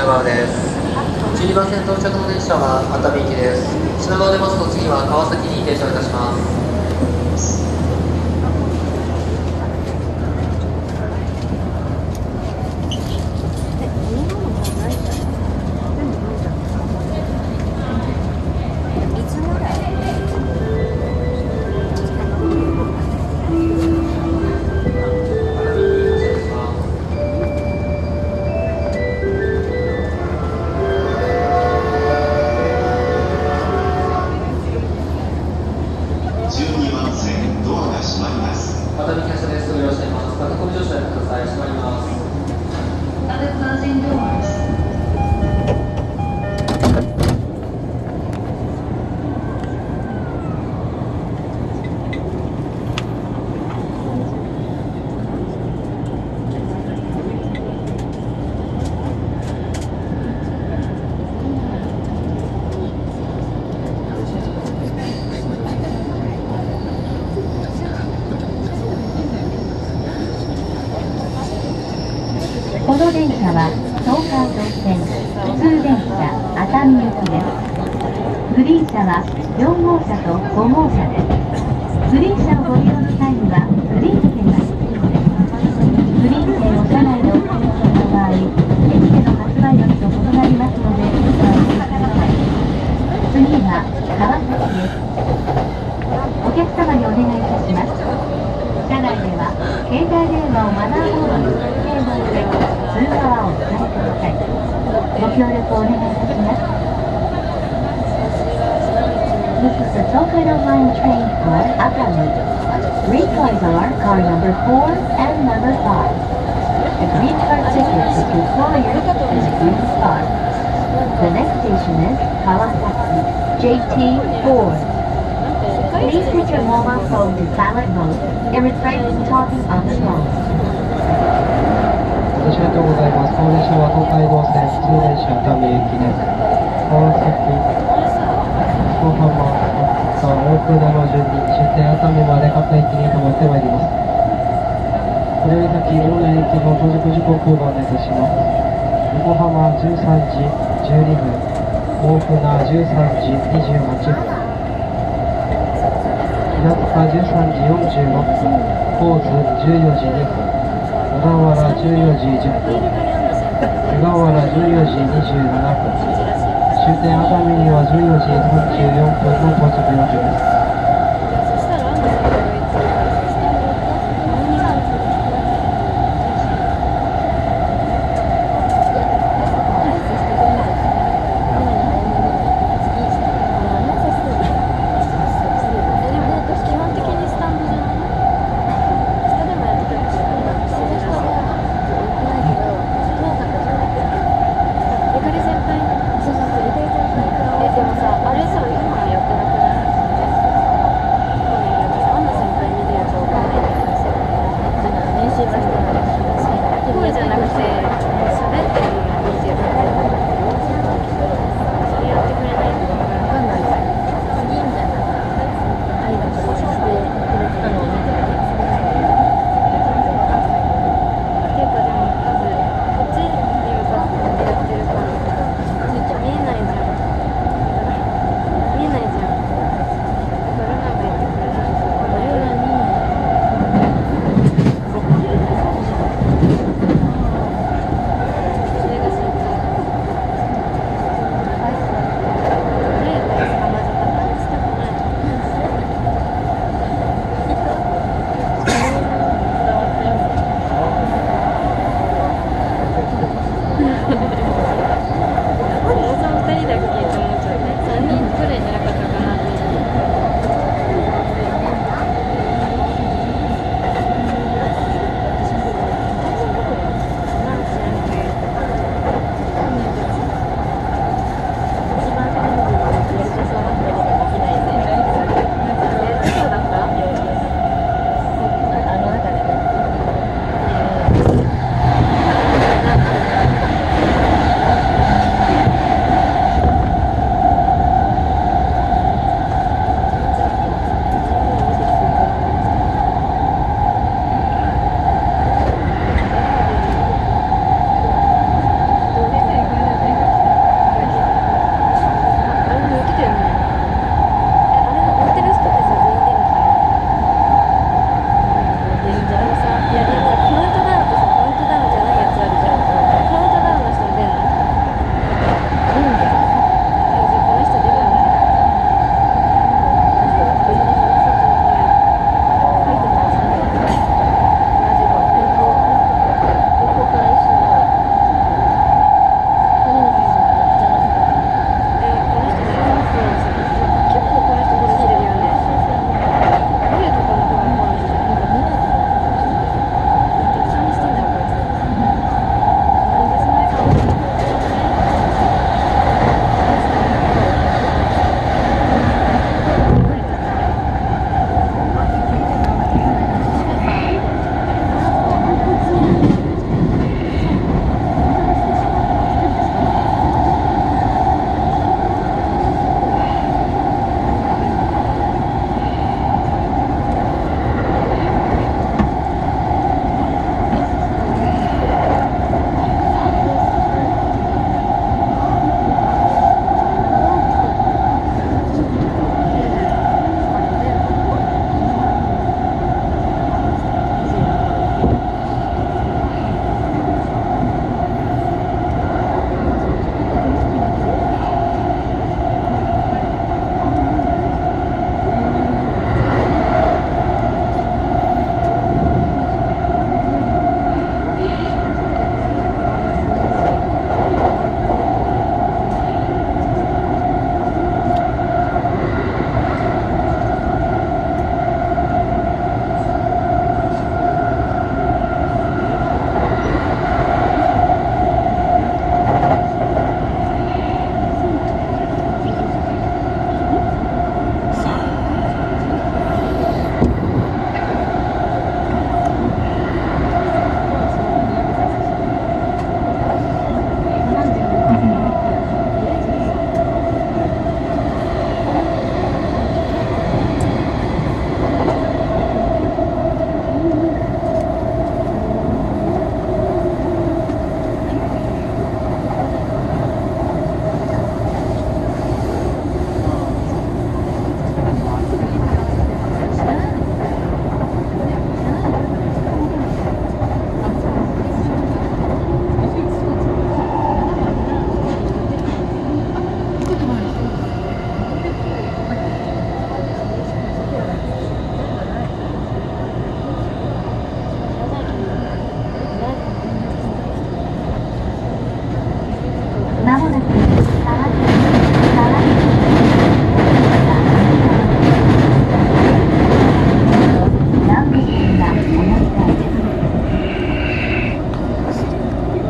川です。12番線到着の電車は熱海行きです。品川を出ますと次は川崎に停車いたします。 12番線ドアが閉まります。 熱海停車です。ご利用しています。駆け込み乗車やってください。閉まります。 Other closing doors. この電車は東海道線普通電車熱海行きです。グリーン車は4号車と5号車です。グリーン車をご利用の際にはグリーン券が必要です。グリーン券を車内でお買い求めの場合、駅での発売額と異なりますのでご安心ください。次は川崎です。お客様にお願いいたします。車内では携帯電話をマナーモードに設定の上、通話をお伝えください。ご協力をお願いいたします。This is the Tokaido Line train for Atami. Green cars are car number 4 and number 5. A green car ticket is required in a green car. The next station is Kawasaki JT4. Please put your mobile phone to silent mode and refrain from talking on the phone. ありがとうございます。この列車は東海道線普通電車熱海行きです。川崎、横浜、大船の順に終点熱海まで各駅に停まってまいります。これより先、大内行きの到着時刻をご案内いたします。横浜13時12分、大船13時28分。平塚13時46分、高津14時2分、小田原14時10分、湯河原14時27分、終点熱海には14時34分の到着予定です。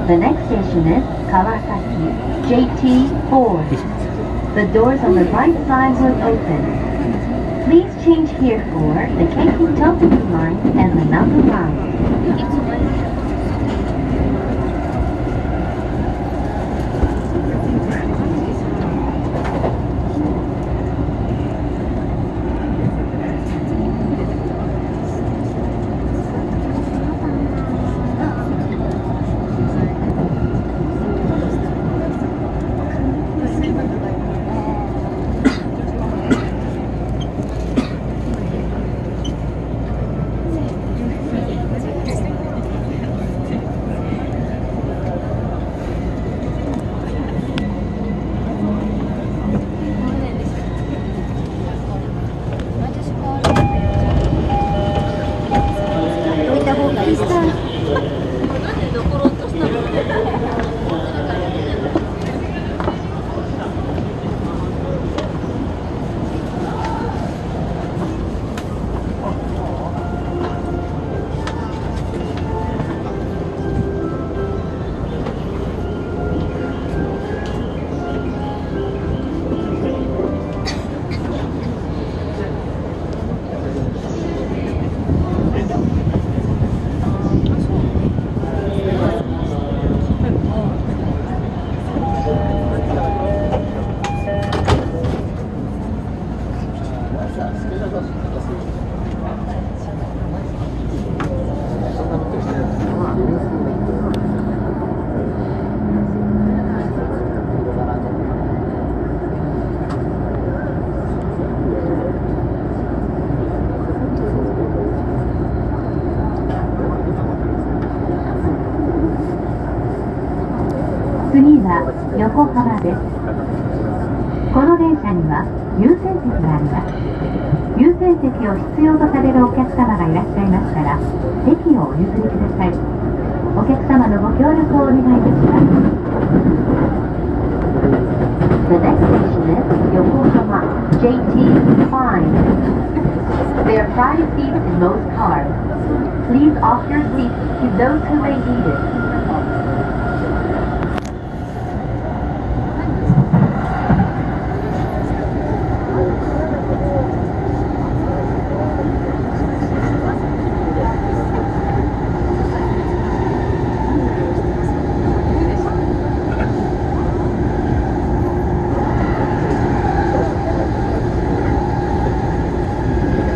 The next station is Kawasaki JT4. The doors on the right side will open. Please change here for the Keiki Tokyo line and the number line. 次は横浜です。この電車には優先席があります。優先席を必要とされるお客様がいらっしゃいましたら、席をお譲りください。お客様のご協力をお願いいたします。The next station is Yokohama JT5. There are private seats in most cars. Please offer your seats to those who may need it.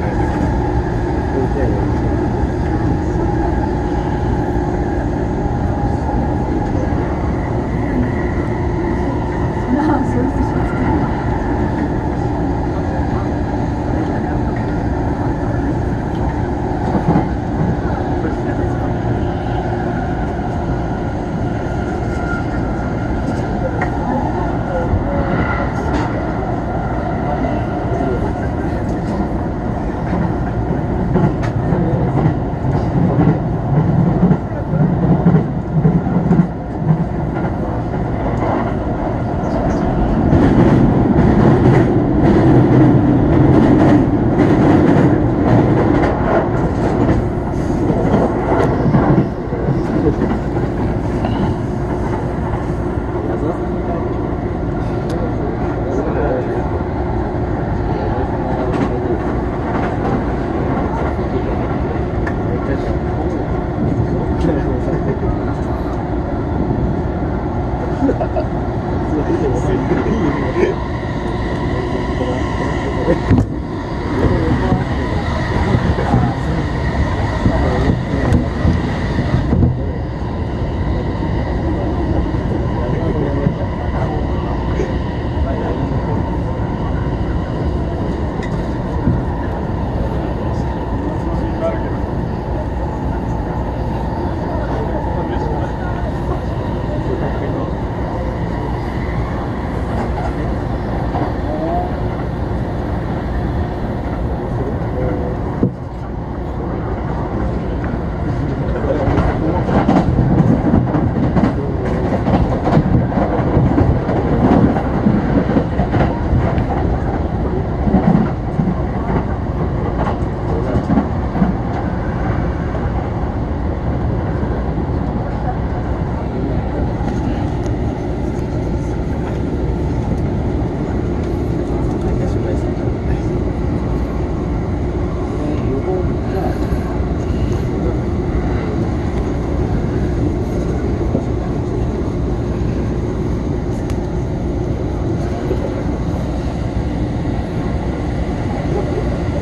次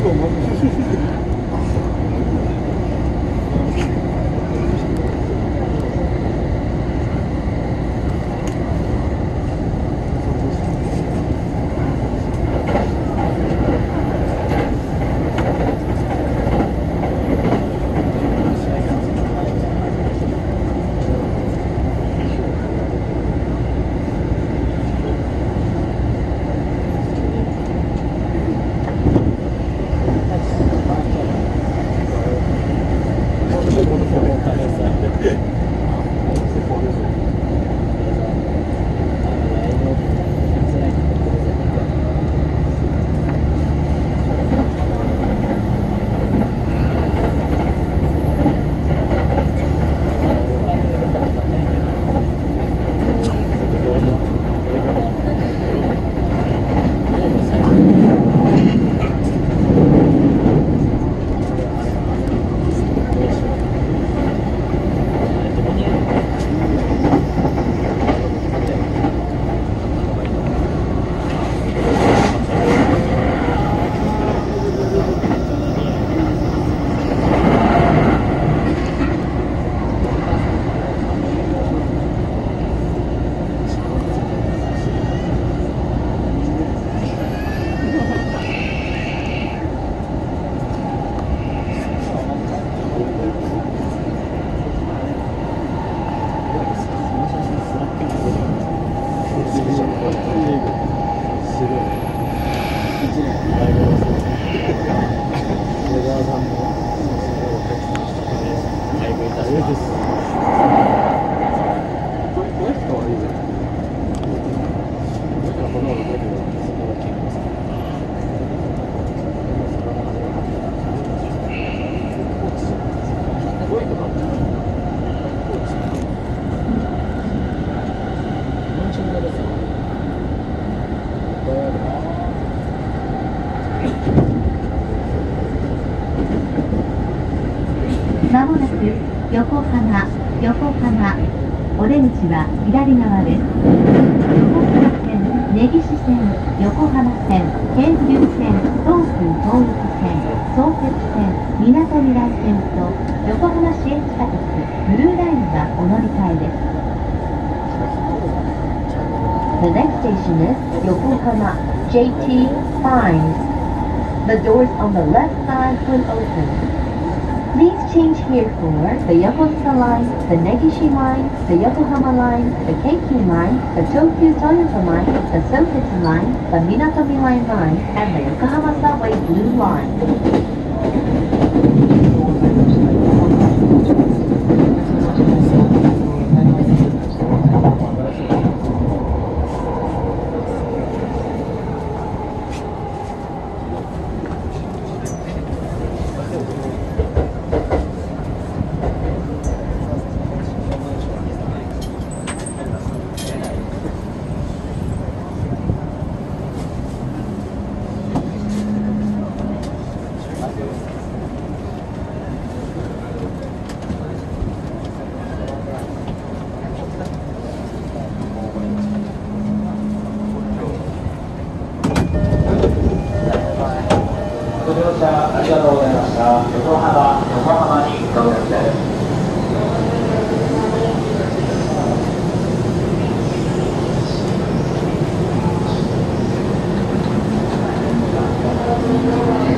まもなく横浜、お出口は左側です。横浜線、根岸線、横浜線、京急線、東急東横線、相鉄線、みなとみらい線と横浜市営地下鉄ブルーラインがお乗り換えです。The next station is Yokohama JT 5. The doors on the left side will open. Please change here for the Yokosuka line, the Negishi line, the Yokohama line, the Keikyu line, the Tokyu Toyota line, the Sotetsu line, the Minatomi line, and the Yokohama Subway Blue line. ご乗車ありがとうございました。横浜に到着です。 Thank you.